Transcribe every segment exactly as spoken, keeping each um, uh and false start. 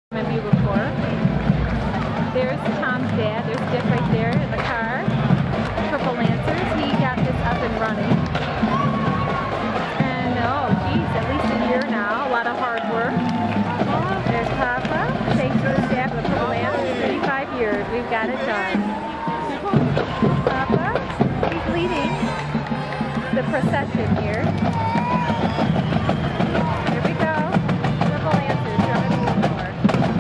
Bugle Corp. There's Tom's dad. There's Dick right there in the car. Purple Lancers. He got this up and running. And oh, geez, at least a year now. A lot of hard work. There's Papa. Thanks for the staff of the Purple Lancers. thirty-five years. We've got it done. Papa, he's leading the procession here. Here we go. Purple Lancers from the Bugle Corp.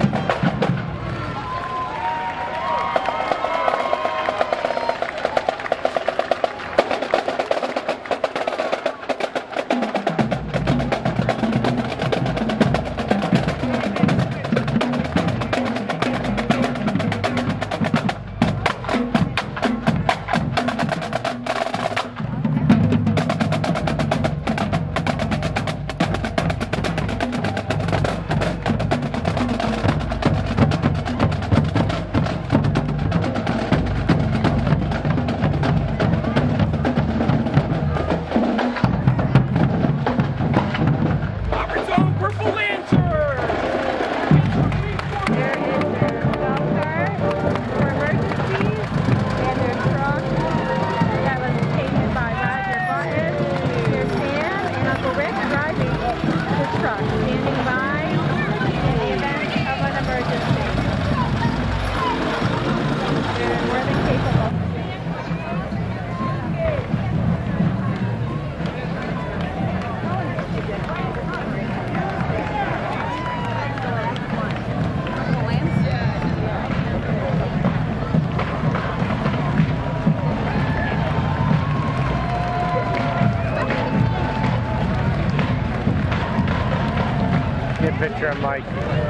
Picture of Mike.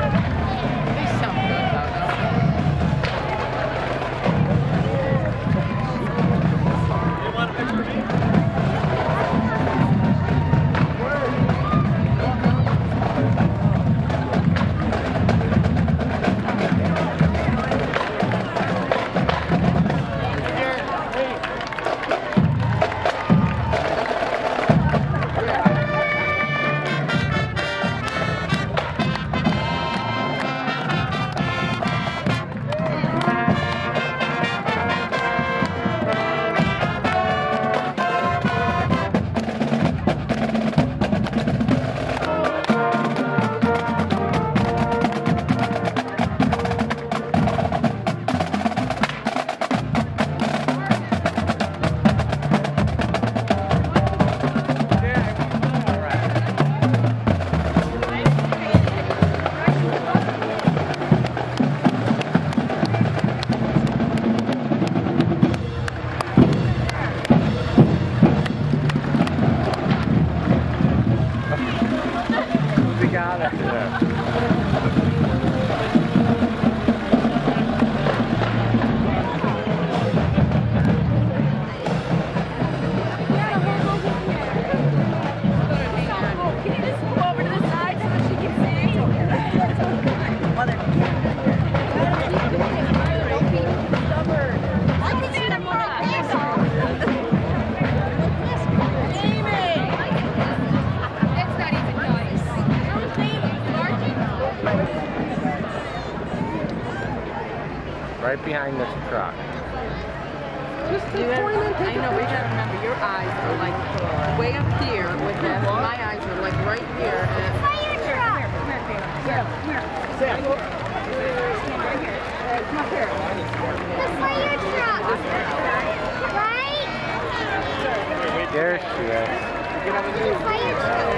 Right behind this truck. Just the point and take I know, we gotta remember your eyes are like way up here with this. My eyes are like right here. And Fire truck! Come here, Sam. Come here. Sam. Stand right here. Come up here. The fire truck! Right? There she is. The fire truck!